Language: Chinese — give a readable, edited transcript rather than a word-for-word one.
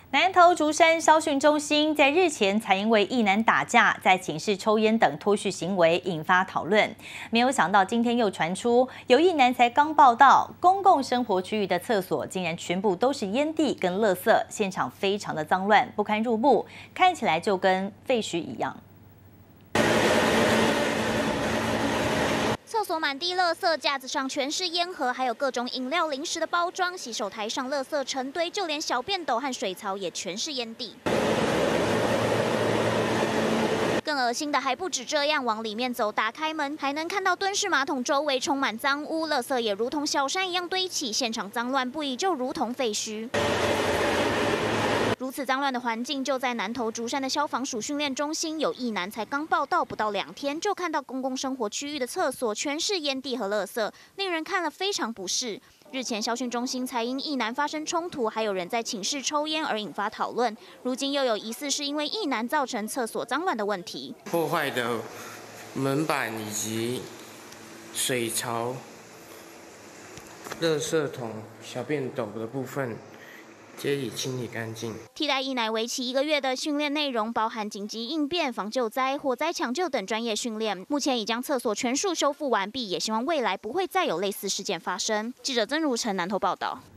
南投竹山消训中心在日前才因为异男打架、在寝室抽烟等脱序行为引发讨论，没有想到今天又传出有异男才刚报道，公共生活区域的厕所竟然全部都是烟蒂跟垃圾，现场非常的脏乱，不堪入目，看起来就跟废墟一样。 厕所满地垃圾，架子上全是烟盒，还有各种饮料、零食的包装。洗手台上垃圾成堆，就连小便斗和水槽也全是烟蒂。更恶心的还不止这样，往里面走，打开门还能看到蹲式马桶周围充满脏污，垃圾也如同小山一样堆起，现场脏乱不已，就如同废墟。 如此脏乱的环境，就在南投竹山的消防署训练中心，有一男才刚报到不到2天，就看到公共生活区域的厕所全是烟蒂和垃圾，令人看了非常不适。日前消训中心才因一男发生冲突，还有人在寝室抽烟而引发讨论。如今又有疑似是因为一男造成厕所脏乱的问题， 破坏的门板以及水槽、垃圾桶、小便斗的部分。 皆已清理干净。 替代一奶为期1个月的训练内容，包含紧急应变、防救灾、火灾抢救等专业训练。目前已将厕所全数修复完毕，也希望未来不会再有类似事件发生。记者曾如成南投报道。